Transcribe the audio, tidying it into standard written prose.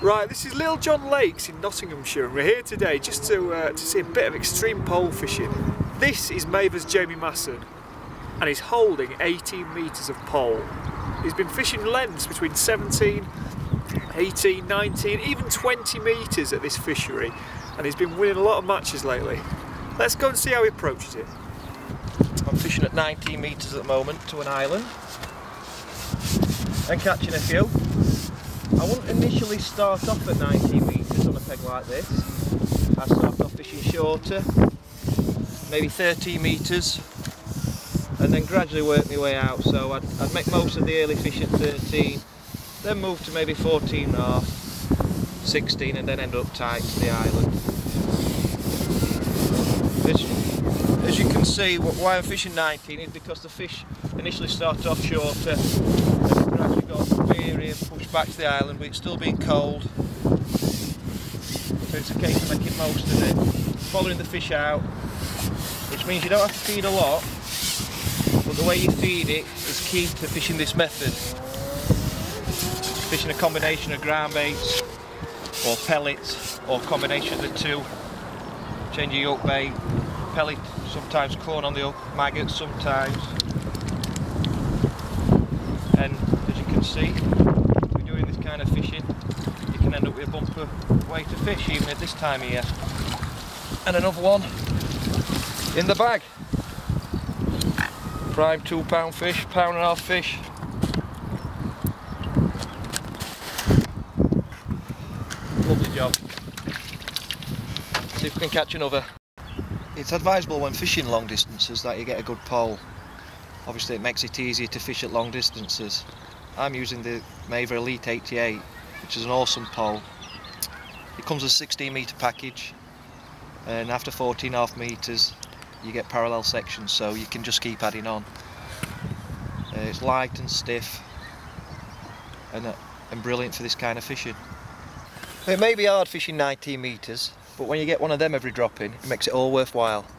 Right, this is Little John Lakes in Nottinghamshire, and we're here today just to see a bit of extreme pole fishing. This is Maver's Jamie Masson, and he's holding 18 metres of pole. He's been fishing lengths between 17, 18, 19, even 20 metres at this fishery, and he's been winning a lot of matches lately. Let's go and see how he approaches it. I'm fishing at 19 metres at the moment to an island and catching a few. I wouldn't initially start off at 19 metres on a peg like this. I start off fishing shorter, maybe 13 metres, and then gradually work my way out. So I'd make most of the early fish at 13, then move to maybe 14.5, 16, and then end up tight to the island. As you can see, why I'm fishing 19 is because the fish initially start off shorter and gradually got weary and pushed back to the island, but it's still being cold. So it's a case of making most of it, following the fish out, which means you don't have to feed a lot, but the way you feed it is key to fishing this method. Fishing a combination of ground baits or pellets, or a combination of the two. Change your hook bait, pellet, sometimes corn on the hook, maggots sometimes. And as you can see, if you're doing this kind of fishing, you can end up with a bumper weight of fish even at this time of year. And another one in the bag. Prime £2 fish, £1.5 fish. Lovely job. See if we can catch another. It's advisable when fishing long distances that you get a good pole. Obviously it makes it easier to fish at long distances. I'm using the Maver Elite 88, which is an awesome pole. It comes with a 16 metre package, and after 14.5 metres you get parallel sections, so you can just keep adding on. It's light and stiff and brilliant for this kind of fishing. It may be hard fishing 19 metres, but when you get one of them every drop in, it makes it all worthwhile.